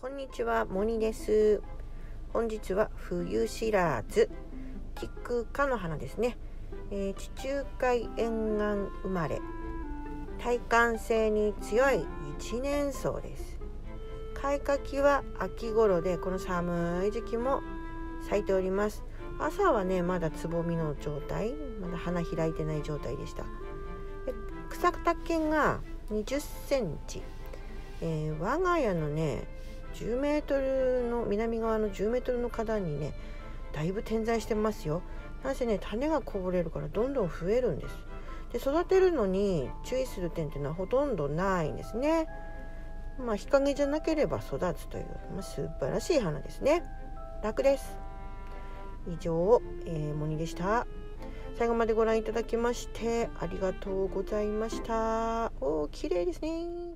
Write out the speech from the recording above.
こんにちは、モニです。本日は冬知らず、キク科の花ですね。地中海沿岸生まれ、耐寒性に強い一年草です。開花期は秋頃で、この寒い時期も咲いております。朝はね、まだつぼみの状態、まだ花開いてない状態でした。草丈が20センチ、我が家のね10メートルの南側の10メートルの花壇にねだいぶ点在してますよ。なんせね種がこぼれるからどんどん増えるんです。で育てるのに注意する点っていうのはほとんどないんですね。日陰じゃなければ育つという、素晴らしい花ですね。楽です。以上、モニでした。最後までご覧いただきましてありがとうございました。綺麗ですね。